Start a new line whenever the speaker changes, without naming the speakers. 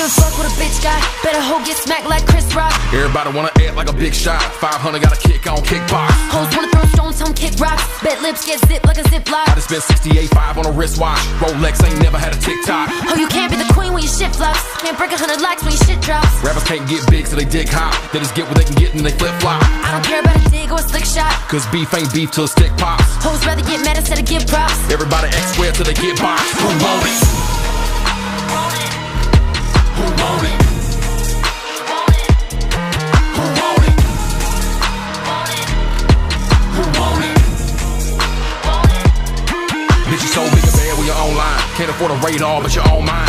wanna fuck with a bitch guy, better hoe get smacked like Chris Rock.
Everybody wanna act like a big shot. 500 got a kick on kickbox.
Hoes wanna throw stones, home kick rocks. Bet lips get zipped like a ziplock.
I just spent 68.5 on a wristwatch. Rolex ain't never had a TikTok.
Oh, you can't be the queen when your shit flops. Can't break 100 likes when your shit drops.
Rappers can't get big so they dick hop. They just get what they can get and they flip flop.
I don't care about a dig or a slick shot.
Cause beef ain't beef till a stick pops.
Hoes rather get mad instead of give props.
Everybody act square till they get boxed. Who want it? Who want it? Who want it? Who want it? Who want it? Bitch, you so big and bad when you're online. Can't afford a radar, but you're on mine.